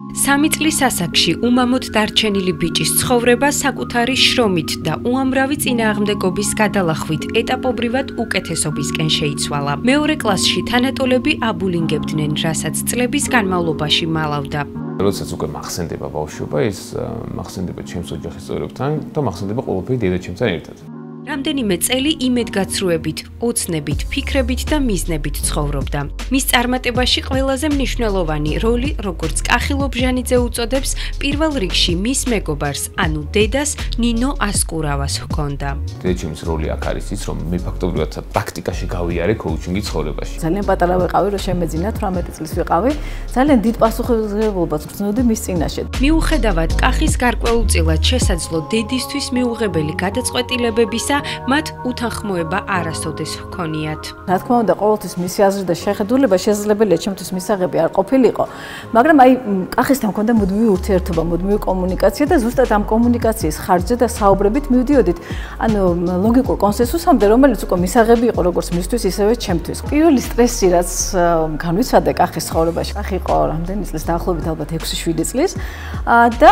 3 წლის ასაკში უმამოდ დარჩენილი ბიჭის ცხოვრება საკუთარი შრომით და უამრავი წინააღმდეგობის გადალახვით ეტაპობრივად უკეთესობისკენ შეიცვალა. მეორე კლასში თანატოლები აბულინგებდნენ, რასაც წლების განმავლობაში მალავდა. როდესაც უკვე მახსენდება ბავშვობა, ის მახსენდება ჩემს ოჯახის წევრებთან და მახსენდება ყველაფერი დედაჩემთან ერთად. რამდენიმე წელი იმედგაცრუებით, ოცნებით, ფიქრებით და მიზნებით ცხოვრობდა. მის წარმატებაში ყველაზე მნიშვნელოვანი როლი, როგორც კახი ლობჟანიძე უწოდებს, პირველ რიგში მის მეგობარს, ანუ დედას ნინო ასკურავას ჰქონდა. დედაჩემის როლი აქ არის ის, რომ მე ფაქტობრივად პრაქტიკაში გავიარე კოუჩინგის ცხოვრებაში. ძალიან პატარა ვიყავი, რომ შემეძინა 18 წლის ვიყავი. ძალიან დიდ პასუხისმგებლობას გრძნოდი მის წინაშე. მიუხედავად კახის გარკვეულწილად შესაძლო დედისთვის მიუღებელი გადაწყვეტილებებისა, მათ უთანხმოება არასოდეს ჰქონიათ. რა თქმა უნდა, ყოველთვის მისი აზრი და შეხედულება შესაძლებელია ჩემთვის მისაღები არ ყოფილიყო, მაგრამ აი კახისთან მქონდა მუდმივი ურთიერთობა, მუდმივი კომუნიკაცია და ზუსტად ამ კომუნიკაციის ხარჯზე და საუბრებით მივდიოდით, ანუ ლოგიკურ კონსენსუსამდე, რომელიც უკვე მისაღები იყო როგორც მისთვის, ისევე ჩემთვის. პირველი სტრესი, რაც განვიცადა კახის ცხოვრებაში, კახი იყო რამდენი წლის დაახლოებით ალბათ 6-7 წლის და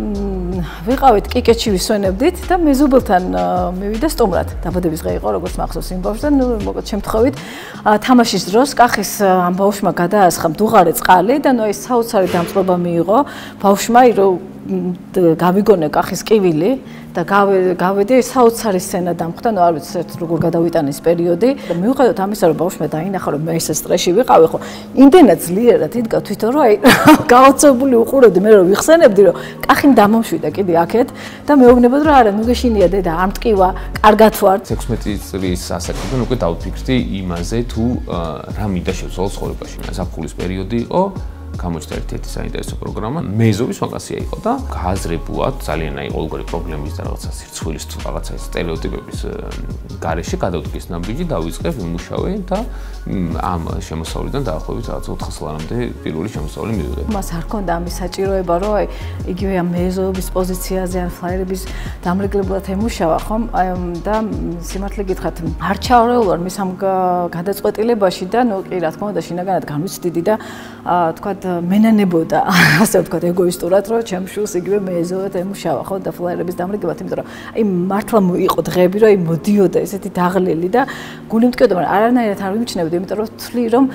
ვიყავით კიკეთში ვისვენებდით და მეზობელთან მივიდა სტუმრად. დაბადების დღე იყო, როგორც მახსოვს იმ ბავშვს და მოკლედ შემთხვევით თამაშის დროს კახის ამ ბავშვმა გადაასხა მდუღარე წყალი და აი საოცარი დამწყობა მიიღო ბავშვმა, რომ გავიგონე კახის კივილი და გავედი საოცარი სცენა დამხდა, ნუ არ ვიცი როგორ გადავიტანე ეს პერიოდი და მიუხედავად ამისა, რომ ბავშვმა დაინახა, რომ მე ესე სტრესში ვიყავი, ხო იმდენად ძლიერად იდგა თვითონ, რომ აი გაოცებული უყურებდი, მე რომ ვიხსენებდი, რომ კახი დამამშვიდა კიდე აქეთ და მეუბნებოდი, რომ არა, ნუ გეშინია დედა, არ მტკივა, კარგად ვარ. 16 წლის ასაკიდან უკვე დავფიქრდი იმაზე, თუ რა მინდა შევცვალო ცხოვრებაში. ზაფხულის პერიოდი იყო. გამოჩნდა ერთ-ერთი საინტერესო პროგრამა, მეზობის ვაკაცია იყო და გააზრებულად ძალიან აი ყოველგვარი პრობლემის და რაღაცა სირცხვილის თუ რაღაცა სტერეოტიპების გარეშე გადავდგეს ნაბიჯი, დავიწყე ვიმუშავე და ამ შემოსავლიდან დაახლოებით რაღაც 400 ლარამდე პირველი შემოსავლი მივიღე. მას არ ჰქონდა ამის საჭიროება, რომ აი იგივე ამ მეზობის პოზიციაზე ან ფლაიერების დამრიგებლად ემუშავა, ხომ? და სიმართლე გითხრათ, არ ჩავრეულ ვარ მის ამ გადაწყვეტილებაში და ნუ კი რა თქმა უნდა შინაგანად განვიცდიდი და თქვა მენანებოდა, ასე ვთქვათ, ეგოისტურად, რომ ჩემ შულს იგივე მეეზოად ემუშავა, ხო, და ფლაიერების დამრიგებლად, იმიტომ რომ აი მართლა იყო დღეები, რომ აი მოდიოდა ესეთი დაღლილი და გული მტკიოდა, მაგრამ არანაირად არ ვიმჩნევდი, იმიტომ რომ ვთვლი, რომ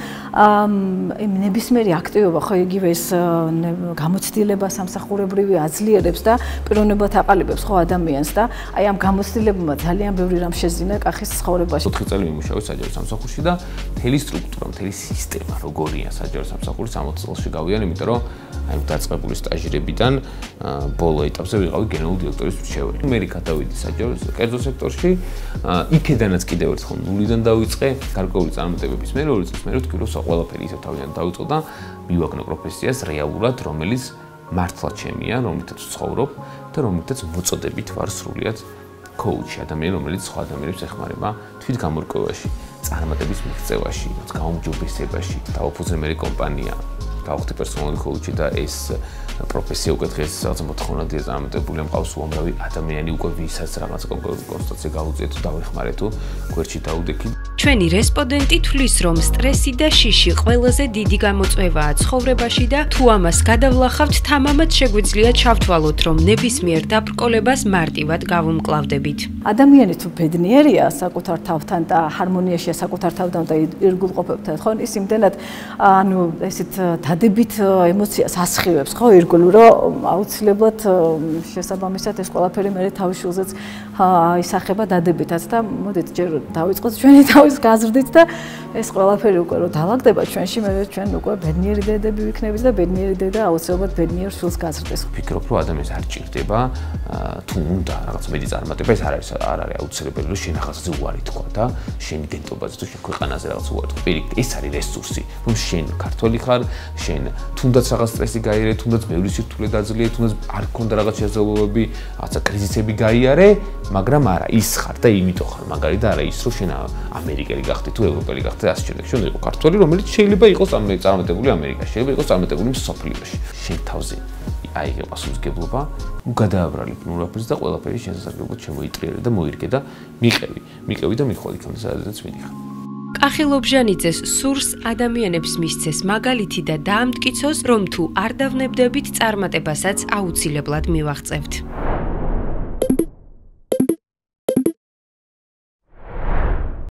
აი ნებისმიერი აქტივობა, ხო, იგივე ეს გამოცდილება სამსახურებრივი აძლიერებს და პიროვნებად აყალიბებს, ხო, ადამიანს და აი ამ გამოცდილებმა ძალიან ბევრი რამ შეძინა კახის ცხოვრებაში. 4 წელი ვიმუშავე საჯარო სამსახურში და მთელი სტრუქტურა, მთელი სისტემა როგორია საჯარო სამსახურის 60 წელში გავიან, იმიტომ რომ აი დაწყებული სტაჟირებიდან ბოლო ეტაპზე ვიყავი გენერალური დირექტორის მრჩეველი. მე გადავიდი საჯარო კერძო სექტორში, იქედანაც კიდევ ერთხელ ნულიდან დავიწყე გარკვეული წარმატებების მერე 2 წლის მერე ვთქვი, რომ ყველაფერი ისევ თავიდან დავიწყო და მივაგნო პროფესიას რეალურად, რომელიც მართლა ჩემია, რომლითაც ვცხოვრობ და რომლითაც მოწოდებით ვარ სრულიად კოუჩი, ადამიანი, რომელიც სხვა ადამიანებს ეხმარება თვითგამორკვევაში, წარმატების მიღწევაში, გაუმჯობესებაში. დავაფუძნე მე კომპანია, დავხდი პერსონალური კოუჩი და ეს პროფესია უკვე დღეს რაღაც მოთხოვნადია წარმატებული, მყავს უამრავი ადამიანი უკვე ვისაც რაღაც კონკრეტული კონსტატაცია გაუწიეთ თუ დავეხმარეთ თუ გვერდში დაუდექით. ჩვენი რესპონდენტი თვლის, რომ სტრესი და შიში ყველაზე დიდი გამოწვევაა ცხოვრებაში და თუ ამას გადავლახავთ, თამამად შეგვიძლია ჩავთვალოთ, რომ ნებისმიერ დაბრკოლებას მარტივად გავუმკლავდებით. ადამიანი თუ ბედნიერია საკუთარ თავთან და ჰარმონიაშია საკუთარ თავთან და ირგვლივყოფებთან, ხო, ის იმდენად ანუ ესეთ დადებით ემოციას ასხივებს, ხო, ირგვლივ, რომ აუცილებლად შესაბამისად ეს ყველაფერი მე თავის შულზეც ისახება დადებითაც და მოდით ჯერ დავიწყოთ ჩვენი თავის გაზრდით და ეს ყველაფერი უკვე რომ დაალაგდება ჩვენში, მე ჩვენ უკვე ბედნიერი დედები ვიქნებით და ბედნიერი დედა აუცილებლად ბედნიერ შულს გაზრდეს. ვფიქრობ, რომ ადამიანს არ ჭირდება თუ უნდა რაღაც მეტი წარმატება, ეს არ არის აუცილებელი, რომ შენ ახალცაზე უარი თქვა და შენი დენტობაზე თუ შენ ქვეყანაზე რაღაც უარი თქვა. პირიქით, ეს არის რესურსი, რომ შენ ქართველი ხარ, შენ თუნდაც რაღაც სტრესი გაიარე, თუნდაც ბევრი სირთულე დაძლია, თუნდაც არ გქონდა რაღაც შესაძლებლობები, რაღაცა კრიზისები გაიარე, მაგრამ არა ის ხარ და იმიტომ ხარ მაგარი და არა ის, რომ შენ ამერიკელი გახდე თუ ევროპელი გახდე და ასე შემდეგ. შენ იყო ქართველი, რომელიც შეიძლება იყოს წარმატებული ამერიკაში, შეიძლება იყოს წარმატებული მსოფლიოში. შენ თავზე აიღე პასუხისმგებლობა, გადააბრალებ ნურაფერს და ყველაფერი შენ სასარგებლოდ შემოიტრიერე და მოირგე და მიყევი და მიხვალ იქამდე სადაც მიდიხარ. კახი ლობჟანიძეს სურს ადამიანებს მისცეს მაგალითი და დაამტკიცოს, რომ თუ არ დავნებდებით წარმატებასაც აუცილებლად მივაღწევთ.